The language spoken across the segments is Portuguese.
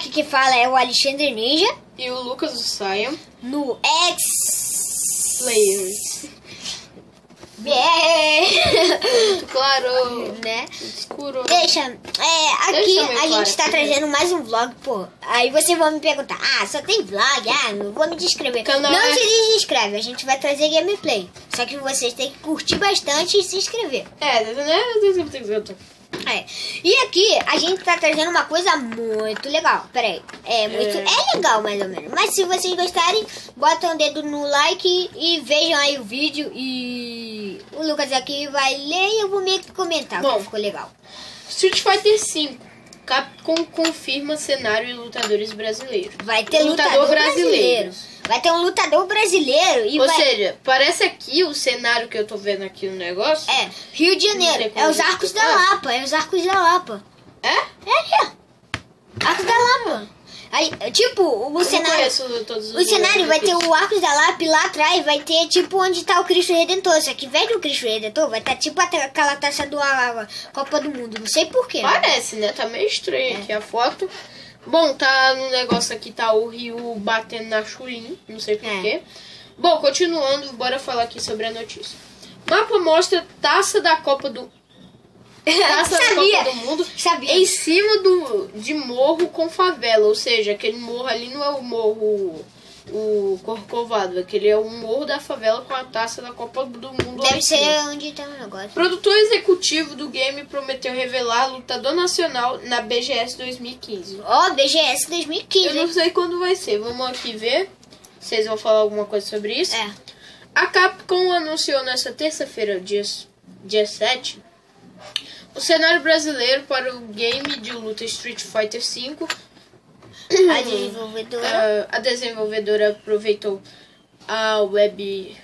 Aqui que fala é o Alexandre Ninja. E o Lucas do Saiyan. No X Players. Muito claro, né? Escuro. Deixa, aqui a gente tá trazendo mais um vlog, pô. Aí vocês vão me perguntar, só tem vlog? Não vou me descrever. Não se desinscreve, a gente vai trazer gameplay. Só que vocês têm que curtir bastante e se inscrever. E aqui a gente tá trazendo uma coisa muito legal. Peraí, é legal mais ou menos. Mas se vocês gostarem, botam o dedo no like e vejam aí o vídeo. E o Lucas aqui vai ler e eu vou meio que comentar. Bom, ficou legal. Street Fighter V. Capcom confirma cenário e lutadores brasileiros. Vai ter lutador brasileiro. Vai ter um lutador brasileiro. Ou seja, parece aqui o cenário que eu tô vendo aqui no negócio. Rio de Janeiro. É os Arcos da Lapa. É os Arcos da Lapa. É? Arcos da Lapa. Aí, tipo, o cenário. O cenário vai ter o Arcos da Lapa e lá atrás vai ter tipo onde tá o Cristo Redentor. Só que em vez do Cristo Redentor vai estar tipo aquela taça da Copa do Mundo. Não sei porquê. Parece, né? Tá meio estranho aqui a foto. Bom, tá no negócio aqui, tá o Ryu batendo na Chun-Li, não sei porquê. Bom, continuando, bora falar aqui sobre a notícia. Mapa mostra taça da Copa do Mundo em cima de morro com favela. Ou seja, aquele morro ali não é o morro o Corcovado, aquele é o morro da favela com a taça da Copa do Mundo. Deve ser onde tá o negócio. Produtor executivo do game prometeu revelar lutador nacional na BGS 2015. BGS 2015. Eu não sei quando vai ser, vamos aqui ver. Vocês vão falar alguma coisa sobre isso? A Capcom anunciou nesta terça-feira, dia 7, o cenário brasileiro para o game de luta Street Fighter V. A desenvolvedora aproveitou a WB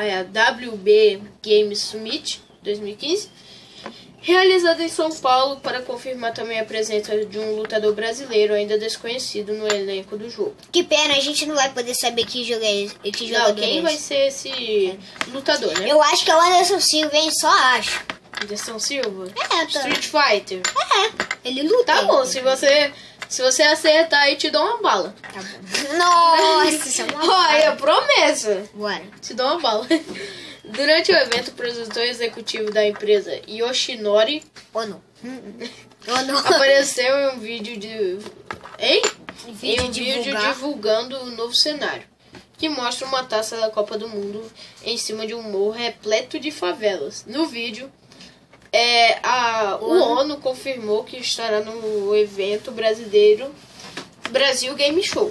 Games Summit 2015, realizada em São Paulo, para confirmar também a presença de um lutador brasileiro ainda desconhecido no elenco do jogo. Que pena, a gente não vai poder saber que jogo é esse. Quem vai ser esse lutador, né? Eu acho que é o Anderson Silva, hein? Só acho. Anderson Silva? Tá. Street Fighter? Ele luta. Tá bom, se você acertar aí, te dou uma bala. Tá bom. Nossa, isso é uma bala. Olha, promessa. Bora. Te dou uma bala. Durante o evento, o produtor executivo da empresa, Yoshinori Ono apareceu em um vídeo divulgando o novo cenário, que mostra uma taça da Copa do Mundo em cima de um morro repleto de favelas. No vídeo, o ONU confirmou que estará no evento brasileiro Brasil Game Show.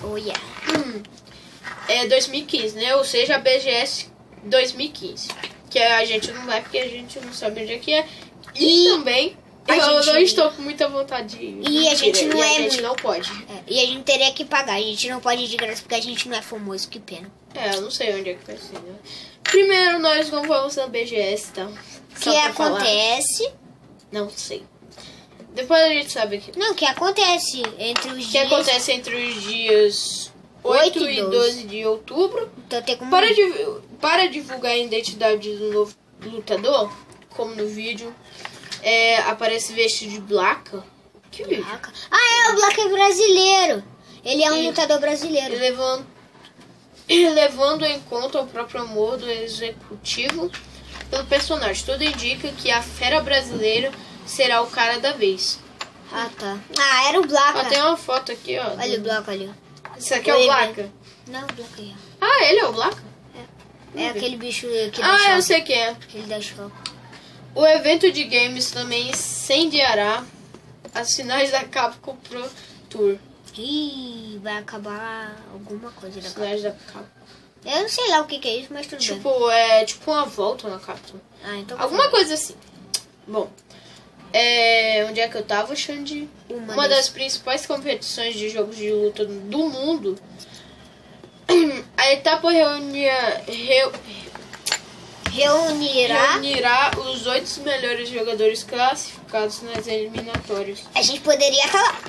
2015, né? Ou seja, a BGS 2015. Que a gente não vai porque a gente não sabe onde é que é. E também eu não estou com muita vontade de ir. E a gente não pode. E a gente teria que pagar. A gente não pode ir de graça porque a gente não é famoso. Que pena. Eu não sei onde é que vai ser, né? Primeiro nós não vamos na BGS, tá? Que acontece? Não sei. Depois a gente sabe aqui. Não, que acontece entre os dias... Que acontece entre os dias 8 e 12 de outubro. Então tem como... Para divulgar a identidade do novo lutador, como no vídeo, aparece vestido de Blanca. Que vídeo? O Blanca é brasileiro. Ele é um lutador brasileiro. Levando em conta o próprio amor do executivo pelo personagem. Tudo indica que a fera brasileira será o cara da vez. Tá. Era o Blanca. Tem uma foto aqui, ó. Olha o Blanca ali. Isso aqui é o Blanca? Não, o Blanca aí. Ele é o Blanca? É aquele bicho que dá choque. Eu sei quem é. Ele dá choque. O evento de games também incendiará as finais da Capcom Pro Tour. Vai acabar alguma coisa da Capcom. Finais da Capcom. Eu não sei lá o que é isso, mas tudo bem. É tipo uma volta na Capcom. Então alguma coisa assim. Bom, onde é que eu tava, Xande? Uma das principais competições de jogos de luta do mundo. A etapa reunirá os 8 melhores jogadores classificados nas eliminatórias. A gente poderia estar lá.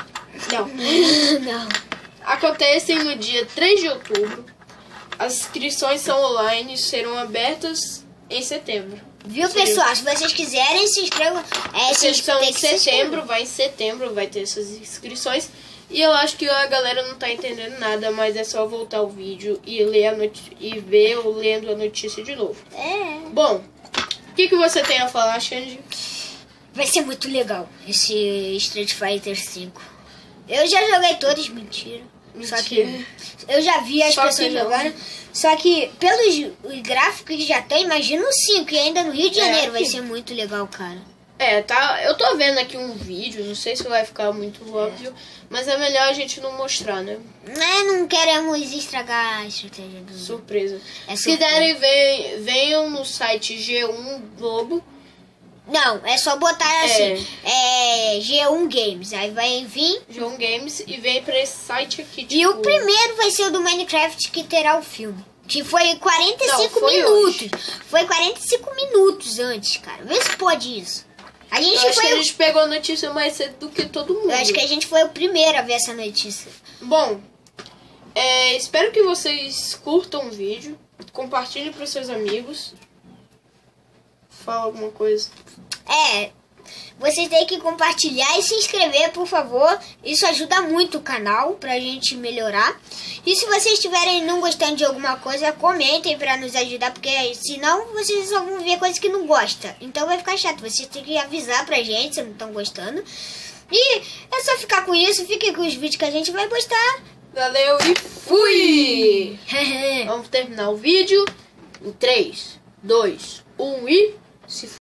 Não. Acontecem no dia 3 de outubro. As inscrições são online e serão abertas em setembro. Viu, pessoal? Se vocês quiserem, se inscrevam. São em setembro, vai ter essas inscrições. E eu acho que a galera não tá entendendo nada, mas é só voltar o vídeo e ler e ver eu lendo a notícia de novo. Bom, o que você tem a falar, Xande? Vai ser muito legal esse Street Fighter 5. Eu já joguei todos, mentira. Só que eu já vi as pessoas jogando. Só que pelos gráficos que já tem, imagina o 5 e ainda no Rio de Janeiro. Vai ser muito legal, cara. Tá. Eu tô vendo aqui um vídeo, não sei se vai ficar muito óbvio, mas é melhor a gente não mostrar, né? Não queremos estragar a estratégia do... Surpresa. É Se quiserem, venham no site G1 Globo. Não, é só botar assim, G1 Games, aí vai vir... G1 Games e vem pra esse site aqui, tipo... E o primeiro vai ser o do Minecraft que terá o filme. Que foi 45 minutos. Hoje. Foi 45 minutos antes, cara. Vê se pode isso. Eu acho que a gente pegou a notícia mais cedo do que todo mundo. Eu acho que a gente foi o primeiro a ver essa notícia. Bom, espero que vocês curtam o vídeo. Compartilhem para os seus amigos. Fala alguma coisa. Vocês têm que compartilhar e se inscrever, por favor. Isso ajuda muito o canal pra gente melhorar. E se vocês estiverem não gostando de alguma coisa, comentem pra nos ajudar, porque senão vocês só vão ver coisas que não gostam. Então vai ficar chato. Vocês têm que avisar pra gente se não estão gostando. E é só ficar com isso. Fiquem com os vídeos que a gente vai postar. Valeu e fui! Vamos terminar o vídeo em 3, 2, 1 e... se